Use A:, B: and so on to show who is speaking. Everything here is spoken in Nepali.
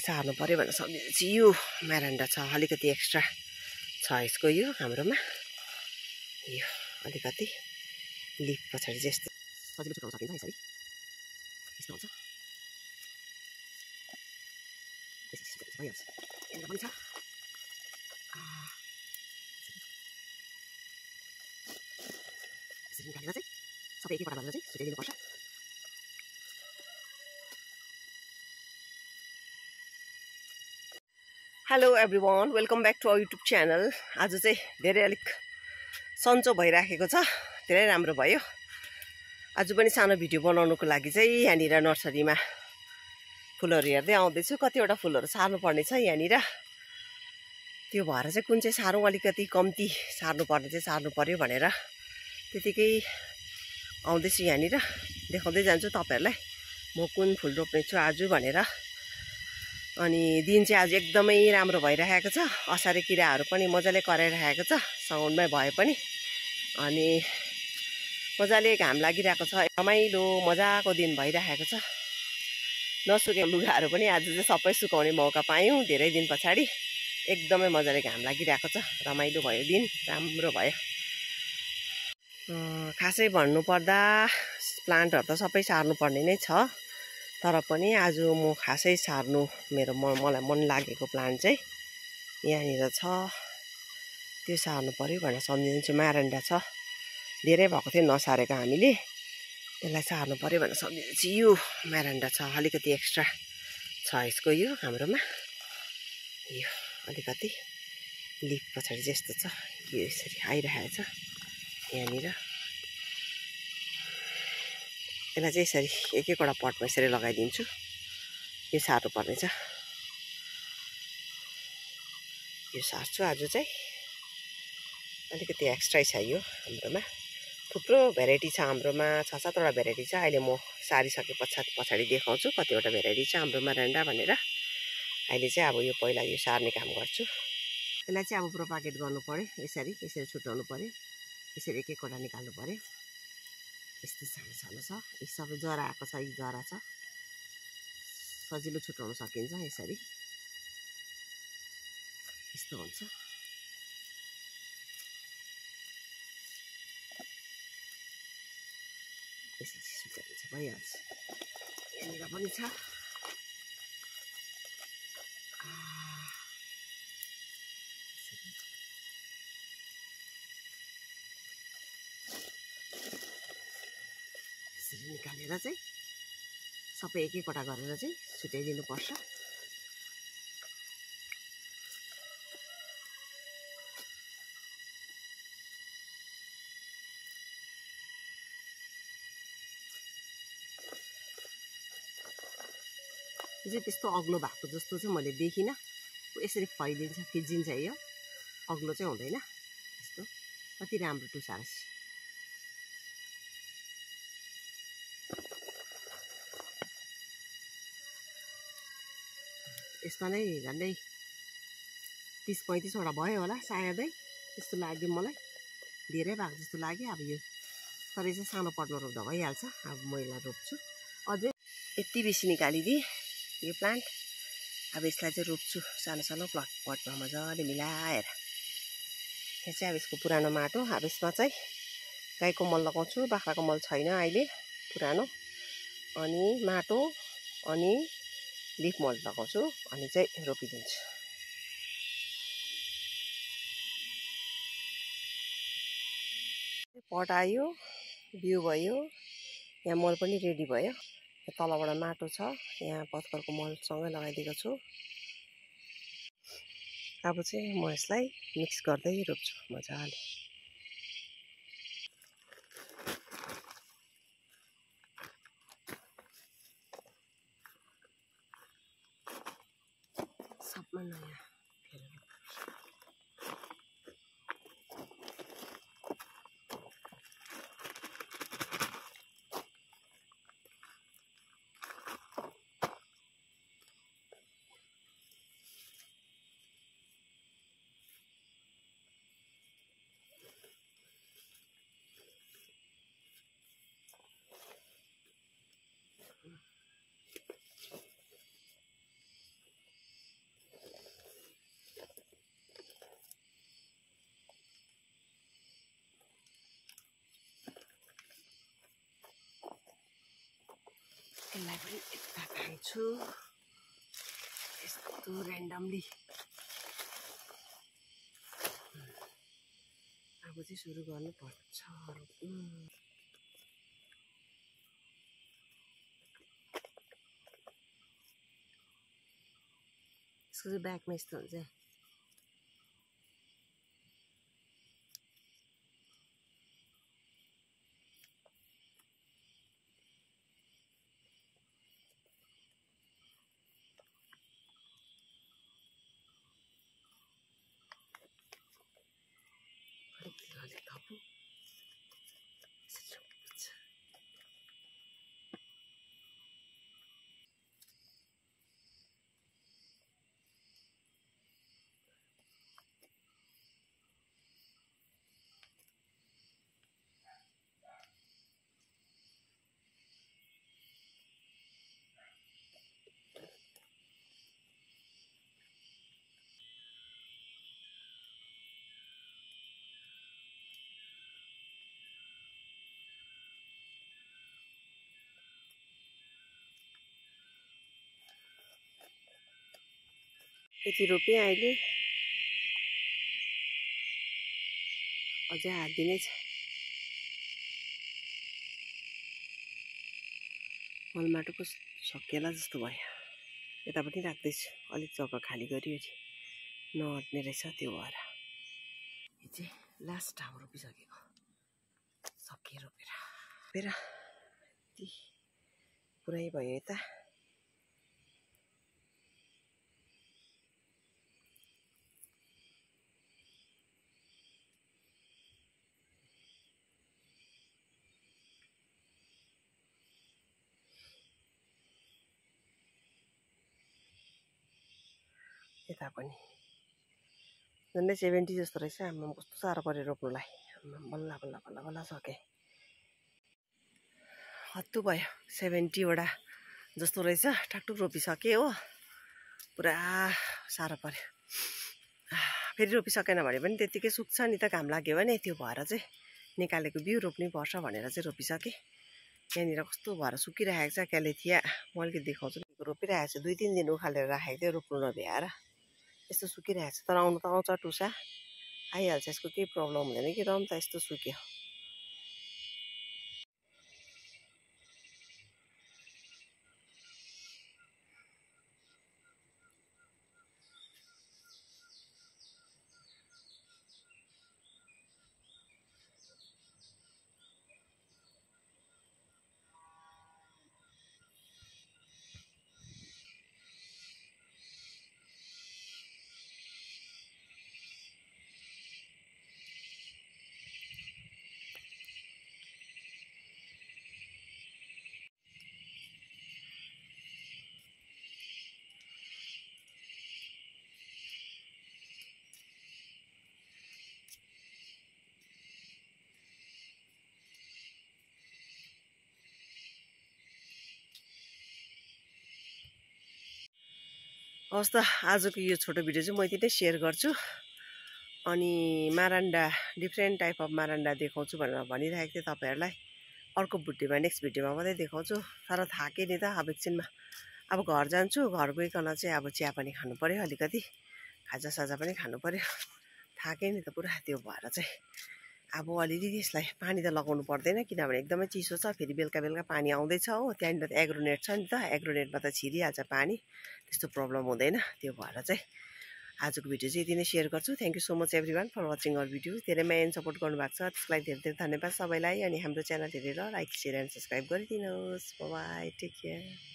A: सार्नु पर्यो भनेर सम्झिँदैछु। यो मारान्डा छ, अलिकति एक्स्ट्रा छ यसको, यो हाम्रोमा यो अलिकति लिफ पछाडि चाहिँ यस्तो सजिलो छुटाउन सकिन्छ यसरी, यस्तो हुन्छ। भइहाल्छ। यहाँनिर पनि छ, यसरी निकालेर चाहिँ सबै एकैपल्ट गरेर चाहिँ छुट्याइदिनुपर्छ। Hello everyone, welcome back to our YouTube channel. आज चाहिँ धेरै अलिक सन्चो भइराखेको छ, धेरै राम्रो भयो। आज पनि सानो भिडियो बनाउनुको लागि चाहिँ यहाँनिर नर्सरीमा फुलहरू हेर्दै आउँदैछु। कतिवटा फुलहरू सार्नुपर्ने छ यहाँनिर, त्यो भएर चाहिँ कुन चाहिँ सारौँ, अलिकति कम्ती सार्नुपर्ने चाहिँ सार्नु पर्यो भनेर त्यतिकै आउँदैछु। यहाँनिर देखाउँदै जान्छु तपाईँहरूलाई म कुन फुल रोप्ने छु आज भनेर। अनि दिन चाहिँ आज एकदमै राम्रो भइरहेको छ, असारे किराहरू पनि मजाले कराइरहेको छ, साउन्डमै भए पनि। अनि मजाले घाम लागिरहेको छ, रमाइलो मजाको दिन भइरहेको छ। नसुकेको लुगाहरू पनि आज चाहिँ सबै सुकाउने मौका पायौँ धेरै दिन पछाडि। एकदमै मजाले घाम लागिरहेको छ, रमाइलो भयो दिन, राम्रो भयो। खासै भन्नुपर्दा प्लान्टहरू त सबै सार्नुपर्ने नै छ, तर पनि आज म खासै सार्नु मलाई मन लागेको प्लान्ट चाहिँ यहाँनिर छ, त्यो सार्नु पर्यो भनेर सम्झिन्छु। मारान्डा छ, धेरै भएको थियो नसारेको, हामीले यसलाई सार्नु पर्यो भनेर सम्झिन्छु। यो मारान्डा छ, अलिकति एक्स्ट्रा छ यसको, यो हाम्रोमा यो अलिकति लिफ पछाडि चाहिँ यस्तो छ, यो यसरी आइरहेको छ यहाँनिर। यसलाई चाहिँ यसरी एक एकवटा पटमा यसरी लगाइदिन्छु। यो सार्नु पर्ने छ, यो सार्छु आज चाहिँ। अलिकति एक्स्ट्रै छ यो हाम्रोमा, थुप्रो भेराइटी छ हाम्रोमा, 6-7वटा भेराइटी छ। अहिले म सारिसके पछाडि देखाउँछु कतिवटा भेराइटी छ हाम्रो मारान्डा भनेर। अहिले चाहिँ अब यो पहिला यो सार्ने काम गर्छु। यसलाई चाहिँ अब प्रोपागेट गर्नु पर्यो, यसरी छुट्याउनु पर्यो, यसरी एक एकवटा निकाल्नु पर्यो। यस्तो सानो सानो छ, यो सबै जरा आएको छ, यो जरा छ, सजिलो छुट्याउन सकिन्छ यसरी। यस्तो हुन्छ। यसरी छुट्याइन्छ, भइहाल्छ। यहाँनिर पनि छ, यसरी निकालेर चाहिँ सबै एक एकवटा गरेर चाहिँ छुट्याइदिनुपर्छ। यो चाहिँ त्यस्तो अग्लो भएको जस्तो चाहिँ मैले देखिनँ, यसरी फैलिन्छ, फिजिन्छ, यो अग्लो चाहिँ हुँदैन। यस्तो कति राम्रो टुसार्छ। यसमा नै झन्डै 30-35वटा भयो होला सायदै, त्यस्तो लाग्यो मलाई, धेरै भएको जस्तो लाग्यो। अब यो तर चाहिँ सानो पटमा रोप्दा भइहाल्छ। अब म यसलाई रोप्छु, अझै यति बेसी निकालिदिएँ यो प्लान्ट। अब यसलाई चाहिँ रोप्छु सानो सानो पटमा मजाले मिलाएर। यो चाहिँ अब यसको पुरानो माटो, अब यसमा चाहिँ गाईको मल लगाउँछु, बाख्राको मल छैन अहिले पुरानो, अनि माटो अनि लिफ मल लगाउँछु, अनि चाहिँ रोपिदिन्छु। पट आयो, बिउ भयो, यहाँ मल पनि रेडी भयो। यहाँ तलबाट माटो छ, यहाँ पत्करको मलसँगै लगाइदिएको छु। अब चाहिँ म यसलाई मिक्स गर्दै रोप्छु मजाले। सबमा नयाँ फेर यसलाई पनि यता खान्छु यस्तो ऱ्यान्डमली अब चाहिँ सुरु गर्नुपर्छ रोप्नु यसको चाहिँ ब्याकमा यस्तो हुन्छ यति रोपेँ अहिले अझै हाल्दी नै छ मलमाटोको सकिएला जस्तो भयो यता पनि राख्दैछु अलिक जग्गा खाली गरिवरी नअट्ने रहेछ त्यो भएर यो चाहिँ लास्ट ठाउँ रोपिसकेको सकिए रोपेर पुरै भयो यता यता पनि झन्डै 70 जस्तो रहेछ आमा कस्तो साह्रो पऱ्यो रोप्नुलाई बल्ल बल्ल बल्ल बल्ल सकेँ हत्तु भयो 70 वटा जस्तो रहेछ टाकटुक रोपिसकेँ हो पुरा साह्रो पऱ्यो फेरि रोपिसकेन भने पनि त्यतिकै सुक्छ नि त घाम लाग्यो भने त्यो भएर चाहिँ निकालेको बिउ रोप्नै पर्छ भनेर चाहिँ रोपिसकेँ यहाँनिर कस्तो भएर सुकिरहेको छ क्यालेथिया म अलिकति देखाउँछु रोपिरहेको छु 2-3 दिन उखालेर राखेको थियो रोप्नु नभ्याएर यस्तो सुकिरहेको छ तर आउनु त आउँछ टुसा आइहाल्छ यसको केही प्रब्लम हुँदैन कि रम त यस्तो सुक्यो हवस् त आजको यो छोटो भिडियो चाहिँ म यति नै सेयर गर्छु अनि मारान्डा डिफ्रेन्ट टाइप अफ मारान्डा देखाउँछु भनेर भनिरहेको थिएँ तपाईँहरूलाई अर्को भिडियोमा नेक्स्ट भिडियोमा मात्रै देखाउँछु तर थाकेँ नि त अब एकछिनमा अब घर जान्छु घर गइकन चाहिँ अब चिया पनि खानु पर्यो अलिकति खाजासाजा पनि खानु पर्यो थाकेँ नि त पुरा त्यो भएर चाहिँ अब अलिअलि यसलाई पानी त लगाउनु पर्दैन किनभने एकदमै चिसो छ फेरि बेलुका बेलुका पानी आउँदैछ हो त्यहाँनिर त एग्रोनेट छ नि त एग्रोनेटमा त छिरिहाल्छ पानी त्यस्तो प्रब्लम हुँदैन त्यो भएर चाहिँ आजको भिडियो चाहिँ यति नै सेयर गर्छु thank you so much everyone for watching our video धेरै माया एन्ड सपोर्ट गर्नुभएको छ त्यसलाई धेरै धेरै धन्यवाद सबैलाई अनि हाम्रो च्यानल हेरेर लाइक सेयर एन्ड सब्सक्राइब गरिदिनुहोस् बाइ टेक केयर